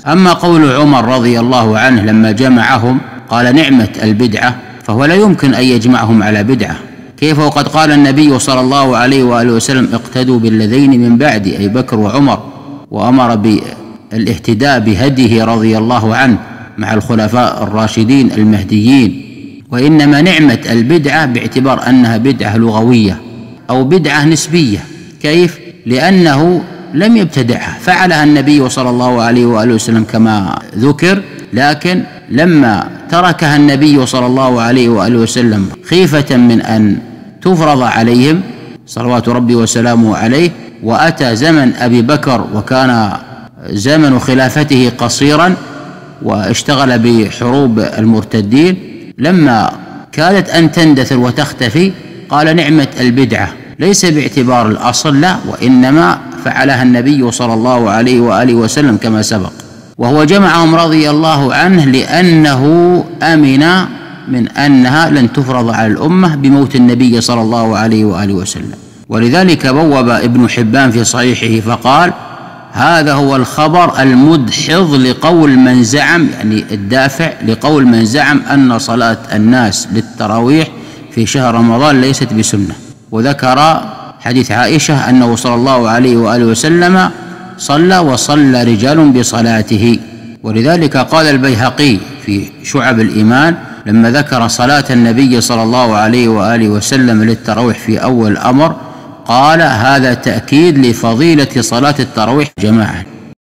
أما قول عمر رضي الله عنه لما جمعهم قال نعمة البدعة، فهو لا يمكن أن يجمعهم على بدعة، كيف وقد قال النبي صلى الله عليه وآله وسلم اقتدوا بالذين من بعدي أي بكر وعمر، وأمر بالاهتداء بهديه رضي الله عنه مع الخلفاء الراشدين المهديين. وإنما نعمة البدعة باعتبار أنها بدعة لغوية أو بدعة نسبية. كيف؟ لأنه لم يبتدعها، فعلها النبي صلى الله عليه وآله وسلم كما ذكر، لكن لما تركها النبي صلى الله عليه وآله وسلم خيفة من أن تفرض عليهم صلوات ربي وسلامه عليه، وأتى زمن أبي بكر وكان زمن خلافته قصيرا واشتغل بحروب المرتدين، لما كادت أن تندثر وتختفي قال نعمة البدعة، ليس باعتبار الأصل لا، وإنما فعلها النبي صلى الله عليه وآله وسلم كما سبق. وهو جمعهم رضي الله عنه لأنه أمن من أنها لن تفرض على الأمة بموت النبي صلى الله عليه وآله وسلم. ولذلك بوب ابن حبان في صحيحه فقال هذا هو الخبر المدحض لقول من زعم، يعني الدافع لقول من زعم أن صلاة الناس للتراويح في شهر رمضان ليست بسنة. وذكر حديث عائشة أنه صلى الله عليه وآله وسلم صلى وصلى رجال بصلاته. ولذلك قال البيهقي في شعب الإيمان لما ذكر صلاة النبي صلى الله عليه وآله وسلم للتراويح في أول الأمر قال هذا تأكيد لفضيلة صلاة التراويح جماعة.